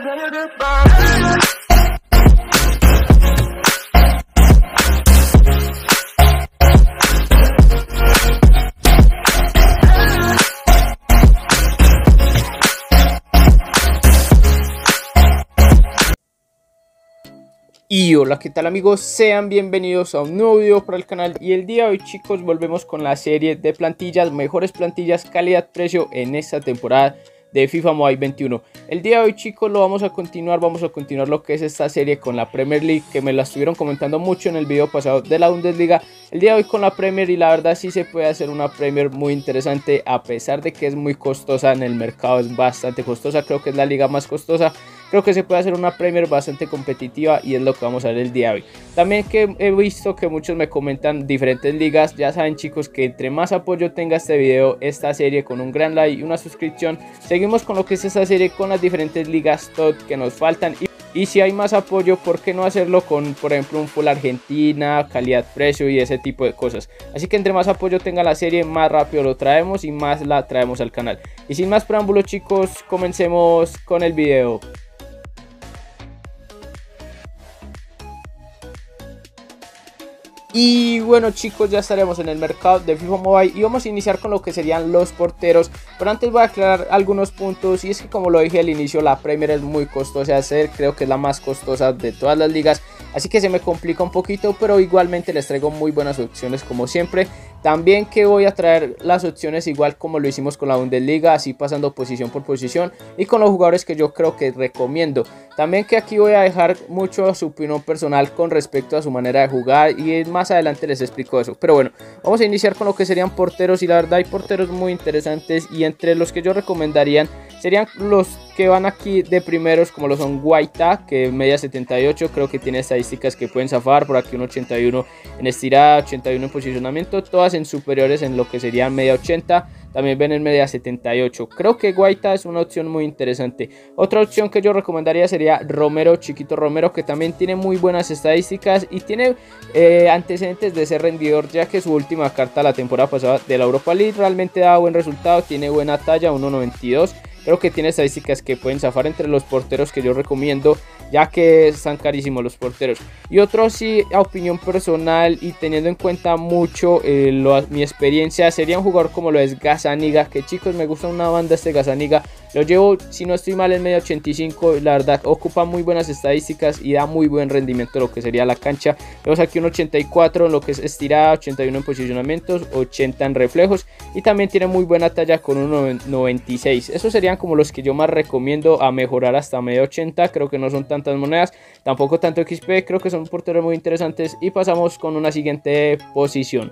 Y hola, ¿qué tal amigos? Sean bienvenidos a un nuevo video para el canal. Y el día de hoy, chicos, volvemos con la serie de plantillas, mejores plantillas calidad-precio en esta temporada de FIFA Mobile 21. El día de hoy, chicos, lo vamos a continuar lo que es esta serie con la Premier League, que me la estuvieron comentando mucho en el video pasado de la Bundesliga. El día de hoy con la Premier, y la verdad sí se puede hacer una Premier muy interesante, a pesar de que es muy costosa en el mercado, es bastante costosa, creo que es la liga más costosa. Creo que se puede hacer una Premier bastante competitiva y es lo que vamos a ver el día de hoy. También que he visto que muchos me comentan diferentes ligas. Ya saben, chicos, que entre más apoyo tenga este video, esta serie, con un gran like y una suscripción, seguimos con lo que es esta serie con las diferentes ligas top que nos faltan. Y si hay más apoyo, ¿por qué no hacerlo con, por ejemplo, un full Argentina, calidad-precio y ese tipo de cosas? Así que entre más apoyo tenga la serie, más rápido lo traemos y más la traemos al canal. Y sin más preámbulos, chicos, comencemos con el video. Y bueno, chicos, ya estaremos en el mercado de FIFA Mobile y vamos a iniciar con lo que serían los porteros. Pero antes voy a aclarar algunos puntos, y es que, como lo dije al inicio, la Premier es muy costosa de hacer, creo que es la más costosa de todas las ligas, así que se me complica un poquito, pero igualmente les traigo muy buenas opciones como siempre. También que voy a traer las opciones igual como lo hicimos con la Bundesliga, así pasando posición por posición y con los jugadores que yo creo que recomiendo. También que aquí voy a dejar mucho su opinión personal con respecto a su manera de jugar, y más adelante les explico eso. Pero bueno, vamos a iniciar con lo que serían porteros, y la verdad hay porteros muy interesantes, y entre los que yo recomendarían serían los que van aquí de primeros, como lo son Guaita, que media 78, creo que tiene estadísticas que pueden zafar. Por aquí un 81 en estirada, 81 en posicionamiento, todas en superiores en lo que serían media 80. También ven en media 78. Creo que Guaita es una opción muy interesante. Otra opción que yo recomendaría sería Romero, Chiquito Romero, que también tiene muy buenas estadísticas y tiene antecedentes de ser rendidor, ya que su última carta la temporada pasada de la Europa League realmente da buen resultado, tiene buena talla, 1.92. Creo que tiene estadísticas que pueden zafar entre los porteros que yo recomiendo, ya que están carísimos los porteros. Y otro, sí, a opinión personal y teniendo en cuenta mucho mi experiencia, sería un jugador como lo es Gazzaniga, que, chicos, me gusta una banda este Gazzaniga. Lo llevo, si no estoy mal, en medio 85. La verdad, ocupa muy buenas estadísticas y da muy buen rendimiento lo que sería la cancha. Vemos aquí un 84 en lo que es estirada, 81 en posicionamientos, 80 en reflejos, y también tiene muy buena talla con un 96. Esos serían como los que yo más recomiendo a mejorar hasta medio 80. Creo que no son tantas monedas, tampoco tanto XP. Creo que son porteros muy interesantes, y pasamos con una siguiente posición.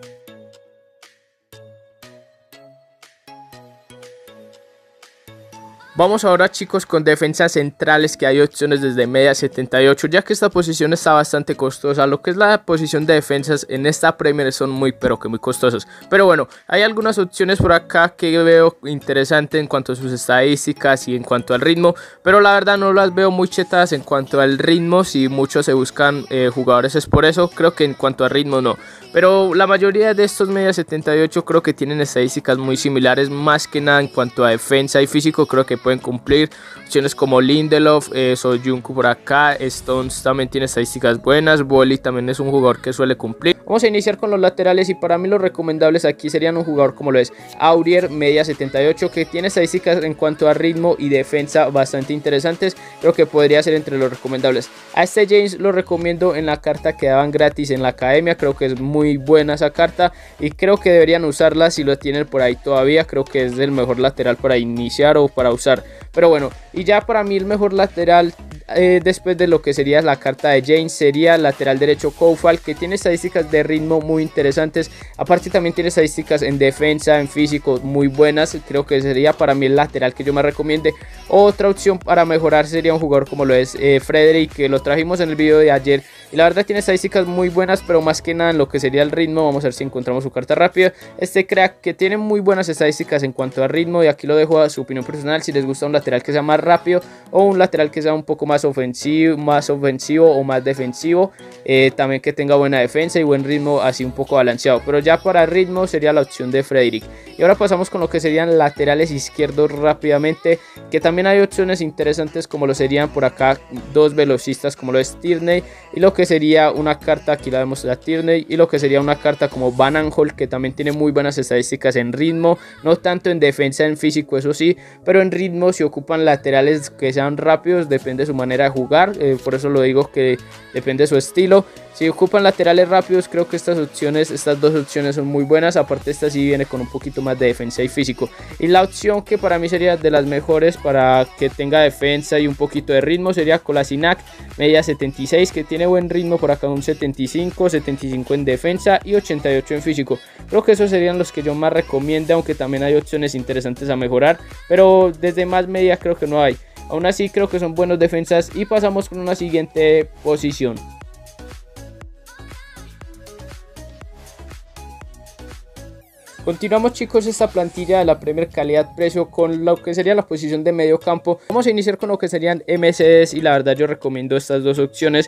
Vamos ahora, chicos, con defensas centrales, que hay opciones desde media 78, ya que esta posición está bastante costosa. Lo que es la posición de defensas en esta Premier son muy costosas. Pero bueno, hay algunas opciones por acá que veo interesantes en cuanto a sus estadísticas y en cuanto al ritmo, pero la verdad no las veo muy chetadas en cuanto al ritmo. Si muchos se buscan jugadores es por eso, creo que en cuanto a ritmo no. Pero la mayoría de estos media 78 creo que tienen estadísticas muy similares, más que nada en cuanto a defensa y físico creo que pueden cumplir. Opciones como Lindelof, Soyuncu por acá, Stones también tiene estadísticas buenas, Bolly también es un jugador que suele cumplir. Vamos a iniciar con los laterales, y para mí los recomendables aquí serían un jugador como lo es Aurier, media 78, que tiene estadísticas en cuanto a ritmo y defensa bastante interesantes. Creo que podría ser entre los recomendables. A este James lo recomiendo en la carta que daban gratis en la academia, creo que es muy buena esa carta y creo que deberían usarla si lo tienen por ahí todavía. Creo que es el mejor lateral para iniciar o para usar. Pero bueno, y ya para mí el mejor lateral después de lo que sería la carta de James sería lateral derecho Koufal, que tiene estadísticas de ritmo muy interesantes. Aparte también tiene estadísticas en defensa, en físico muy buenas. Creo que sería para mí el lateral que yo me recomiende. Otra opción para mejorar sería un jugador como lo es Frederick, que lo trajimos en el video de ayer, y la verdad tiene estadísticas muy buenas, pero más que nada en lo que sería el ritmo. Vamos a ver si encontramos su carta rápida. Este crack que tiene muy buenas estadísticas en cuanto a ritmo, y aquí lo dejo a su opinión personal, si les gusta un lateral que sea más rápido o un lateral que sea un poco más ofensivo o más defensivo, también que tenga buena defensa y buen ritmo, así un poco balanceado. Pero ya para ritmo sería la opción de Frederick. Y ahora pasamos con lo que serían laterales izquierdos rápidamente, que también hay opciones interesantes como lo serían por acá dos velocistas como lo es Tierney, y lo que sería una carta, aquí la vemos la Tierney, y lo que sería una carta como Van Aanholt, que también tiene muy buenas estadísticas en ritmo, no tanto en defensa, en físico, eso sí, pero en ritmo si ocupan laterales que sean rápidos, depende de su manera de jugar, por eso lo digo que depende de su estilo. Si ocupan laterales rápidos, creo que estas dos opciones son muy buenas. Aparte, esta sí viene con un poquito más de defensa y físico. Y la opción que para mí sería de las mejores para que tenga defensa y un poquito de ritmo sería Kolasinac, media 76, que tiene buen ritmo por acá, un 75 en defensa y 88 en físico. Creo que esos serían los que yo más recomiendo, aunque también hay opciones interesantes a mejorar, pero desde más media creo que no hay. Aún así creo que son buenos defensas, y pasamos con una siguiente posición. Continuamos, chicos, esta plantilla de la Premier calidad-precio con lo que sería la posición de medio campo. Vamos a iniciar con lo que serían MCDs, y la verdad yo recomiendo estas dos opciones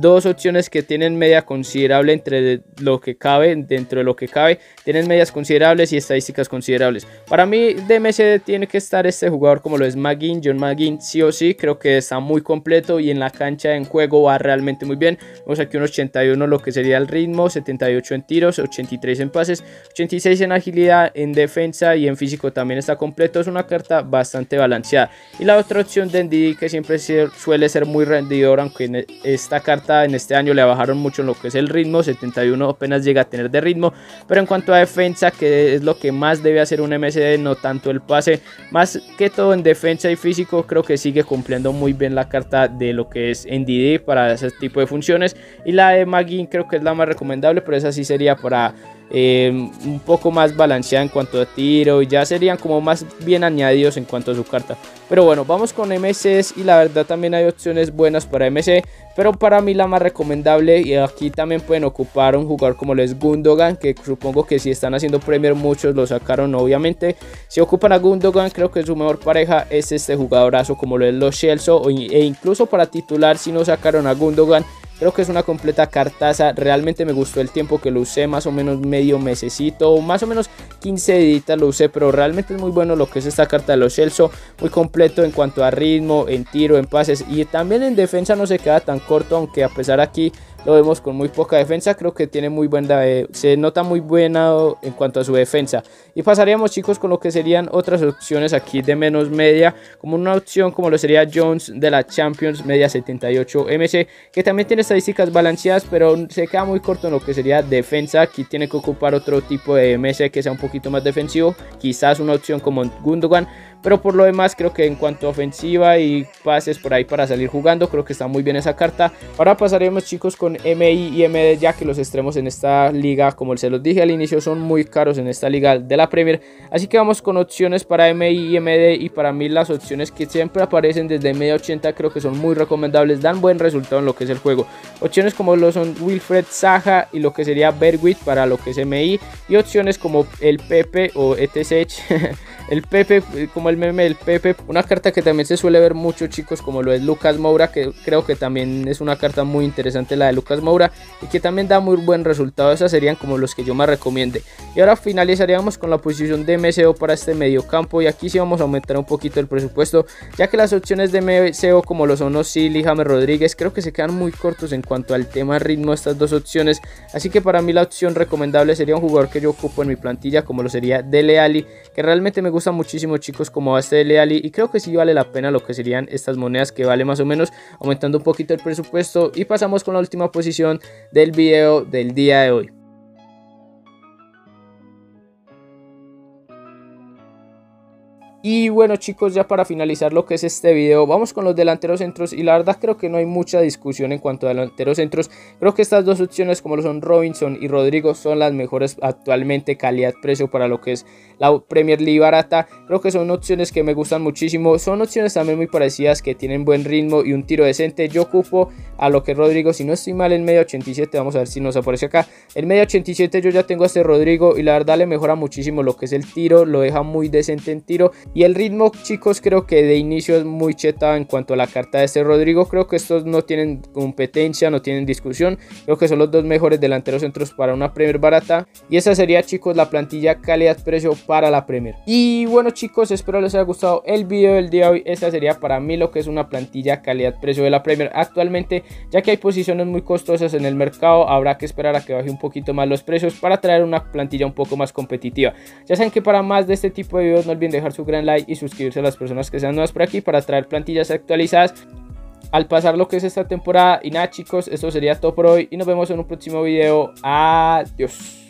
que tienen media considerable dentro de lo que cabe, tienen medias considerables y estadísticas considerables. Para mí de MCD tiene que estar este jugador como lo es McGinn, John McGinn, sí o sí. Creo que está muy completo y en la cancha, en juego, va realmente muy bien. Vemos aquí un 81 lo que sería el ritmo, 78 en tiros, 83 en pases, 86 en agilidad, en defensa y en físico también está completo. Es una carta bastante balanceada. Y la otra opción de Ndidi, que siempre suele ser muy rendidor, aunque en esta carta en este año le bajaron mucho en lo que es el ritmo, 71 apenas llega a tener de ritmo, pero en cuanto a defensa, que es lo que más debe hacer un MCD, no tanto el pase, más que todo en defensa y físico, creo que sigue cumpliendo muy bien la carta de lo que es Ndidi para ese tipo de funciones. Y la de McGinn creo que es la más recomendable, pero esa sí sería para un poco más balanceada en cuanto a tiro, y ya serían como más bien añadidos en cuanto a su carta. Pero bueno, vamos con MCs, y la verdad también hay opciones buenas para MC, pero para mí la más recomendable, y aquí también pueden ocupar un jugador como lo es Gundogan, que supongo que si están haciendo Premier muchos lo sacaron obviamente. Si ocupan a Gundogan, creo que su mejor pareja es este jugadorazo como lo es los Chelsea, e incluso para titular si no sacaron a Gundogan. Creo que es una completa cartaza. Realmente me gustó el tiempo que lo usé, más o menos medio mesecito, más o menos 15 días lo usé, pero realmente es muy bueno lo que es esta carta de los Chelsea. Muy completo en cuanto a ritmo, en tiro, en pases, y también en defensa no se queda tan corto, aunque a pesar aquí lo vemos con muy poca defensa. Creo que tiene muy buena, se nota muy buena en cuanto a su defensa. Y pasaríamos, chicos, con lo que serían otras opciones aquí de menos media, como una opción como lo sería Jones de la Champions, media 78 MC, que también tiene estadísticas balanceadas, pero se queda muy corto en lo que sería defensa. Aquí tiene que ocupar otro tipo de MC que sea un poquito más defensivo, quizás una opción como Gundogan, pero por lo demás creo que en cuanto a ofensiva y pases por ahí para salir jugando, creo que está muy bien esa carta. Ahora pasaremos, chicos, con MI y MD, ya que los extremos en esta liga, como se los dije al inicio, son muy caros en esta liga de la Premier. Así que vamos con opciones para MI y MD, y para mí las opciones que siempre aparecen desde media 80 creo que son muy recomendables, dan buen resultado en lo que es el juego. Opciones como lo son Wilfred Zaha y lo que sería Bergwijn para lo que es MI, y opciones como el Pepe o ETC el Pepe, como el meme del Pepe, una carta que también se suele ver mucho, chicos, como lo es Lucas Moura, que creo que también es una carta muy interesante la de Lucas Moura, y que también da muy buen resultado. Esas serían como los que yo más recomiende. Y ahora finalizaríamos con la posición de MCO para este medio campo, y aquí sí vamos a aumentar un poquito el presupuesto, ya que las opciones de MCO como lo son Ozil y James Rodríguez creo que se quedan muy cortos en cuanto al tema ritmo, estas dos opciones. Así que para mí la opción recomendable sería un jugador que yo ocupo en mi plantilla, como lo sería Dele Alli, que realmente me gusta muchísimo, chicos, como va este Dele Alli, y creo que sí vale la pena lo que serían estas monedas, que vale más o menos, aumentando un poquito el presupuesto. Y pasamos con la última posición del video del día de hoy. Y bueno chicos, ya para finalizar lo que es este video, vamos con los delanteros centros, y la verdad creo que no hay mucha discusión en cuanto a delanteros centros. Creo que estas dos opciones, como lo son Robinson y Rodrigo, son las mejores actualmente, calidad-precio para lo que es la Premier League barata. Creo que son opciones que me gustan muchísimo, son opciones también muy parecidas, que tienen buen ritmo y un tiro decente. Yo ocupo a lo que es Rodrigo, si no estoy mal, en media 87, vamos a ver si nos aparece acá. En media 87 yo ya tengo a este Rodrigo y la verdad le mejora muchísimo lo que es el tiro, lo deja muy decente en tiro. Y el ritmo, chicos, creo que de inicio es muy chetado en cuanto a la carta de este Rodrigo. Creo que estos no tienen competencia, no tienen discusión. Creo que son los dos mejores delanteros centros para una Premier barata. Y esa sería, chicos, la plantilla calidad-precio para la Premier. Y bueno, chicos, espero les haya gustado el video del día de hoy. Esta sería para mí lo que es una plantilla calidad-precio de la Premier actualmente, ya que hay posiciones muy costosas en el mercado. Habrá que esperar a que baje un poquito más los precios para traer una plantilla un poco más competitiva. Ya saben que para más de este tipo de videos no olviden dejar su gran like y suscribirse a las personas que sean nuevas por aquí para traer plantillas actualizadas al pasar lo que es esta temporada. Y nada chicos, esto sería todo por hoy y nos vemos en un próximo video. Adiós.